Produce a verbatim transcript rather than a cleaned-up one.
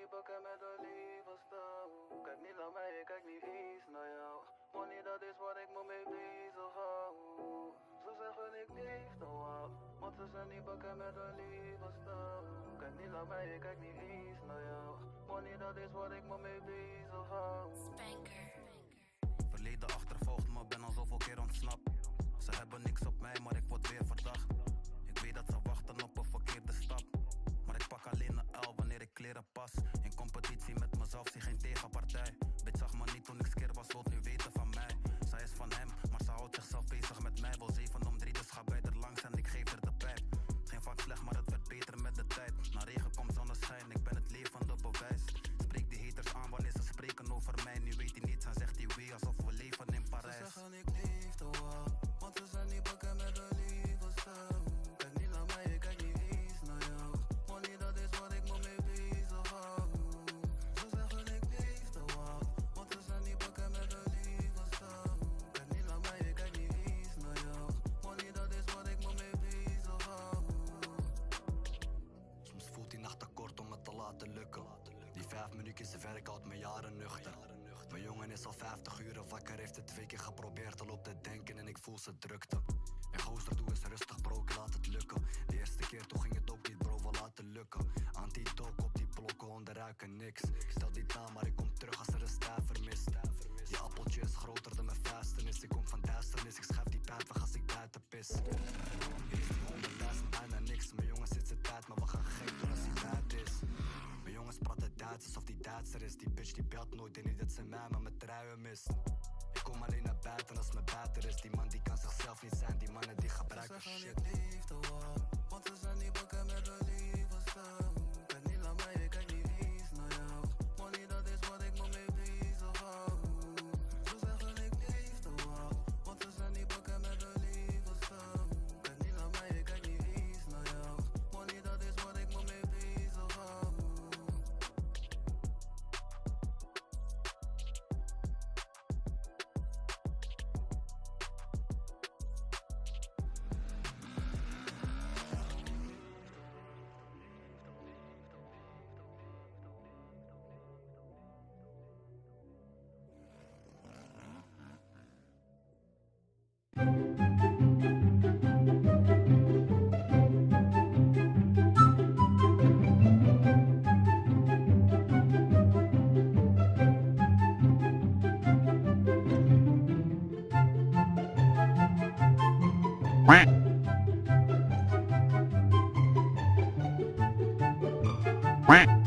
niet pakken met een lieve stijl. Kijk niet naar mij, ik kijk niet eens naar jou. Money, dat is wat ik me mee bezig hou. Ze zeggen ik liefde wou, want ze zijn niet pakken met een lieve stijl. Kijk niet naar mij, ik kijk niet eens naar jou. Money, dat is wat ik me mee bezig hou. Spanker. Verleden achtervolgt me, ben al zoveel keer ontsnapt. Ze hebben niks op mij, maar ik word weer verdacht. Ik weet dat ze wachten op een verkeerde stap. Maar ik pak alleen een L wanneer ik kleren pas. In competitie met mezelf, zie geen tegenpartij. Bitch zag me niet toen ik skeer was, wilt nu weten van mij. Zij is van hem, maar ze houdt zichzelf bezig met mij. Wil zeven om drie, dus ga bij er langs en ik geef er de pijp. Geen vak slecht, maar het werd beter met de tijd. Na regen komt zonneschijn, ik ben het levende bewijs. Spreek die haters aan wanneer ze spreken over mij. Nu weet hij niets en zegt hij wee alsof we leven in Parijs. Ze zeggen ik liefde wou, want ze zijn niet pakken met een lieve stijl. Kijk niet naar mij, ik kijk niet eens naar jou. Money, dat is wat ik me mee bezig hou. Ze zeggen ik liefde wou, want ze zijn niet pakken met een lieve stijl. Kijk niet naar mij, ik kijk niet eens naar jou. Money, dat is wat ik me mee bezig hou. Soms voelt die nacht te kort om het te laten lukken. Die vijf minuutjes werk houdt me jaren nuchter. Mijn jongen is al vijftig uur wakker, heeft het twee keer geprobeerd, al op te denken en ik voel ze drukte. En gozer, doe eens rustig bro, ik laat het lukken. De eerste keer toen ging het ook niet bro, we laten lukken. Antidote op die blokken, onderruiken niks. Stel die aan, maar ik kom terug als er een stijver mist. Die appeltje is groter dan mijn vuistenis. Ik kom van duisternis, ik schuif die pijp weg als ik buiten pis. Eerst die honderdduizend, bijna niks. Mijn jongen zit zijn tijd, maar we gaan gek doen als hij buit is. Mijn jongens praten Duits alsof die Duitser is. Die bitch die belt nooit, denk niet dat ze mij maar mijn truien mist. Ik kom alleen naar buiten als mijn buiten is. Die man die kan zichzelf niet zijn, die mannen die gebruiken Ze shit. zeggen ik liefde wou, want ze zijn niet pakken met een lieve stijl. Kijk niet naar mij, ik kijk niet eens naar jou. Money, dat is wat ik me mee bezig hou. Ze zeggen ik liefde wou, want ze zijn niet pakken met een lieve stijl. Kijk niet naar mij, ik kijk niet eens naar jou. Money, dat is wat ik me mee bezig hou. Quack.